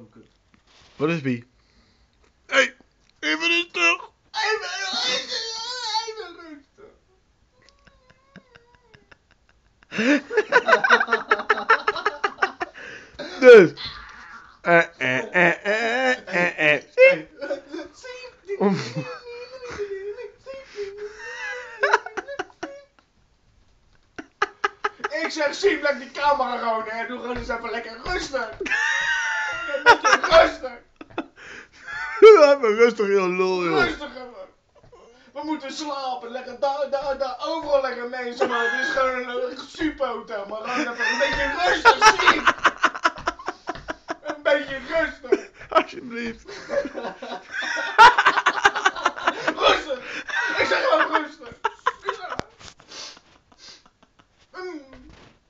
Oh, kut. Wat is Bie? Hey, even rustig. Even rustig. Dus. Ik zeg, zie plek die camera gewoon en doe gewoon eens even lekker rustig. Een beetje rustig. Even rustig, joh, lul, joh. Rustig even. We moeten slapen, leggen daar, overal leggen mensen, maar het is gewoon een superhotel, maar gewoon even een beetje rustig zien. Een beetje rustig. Alsjeblieft.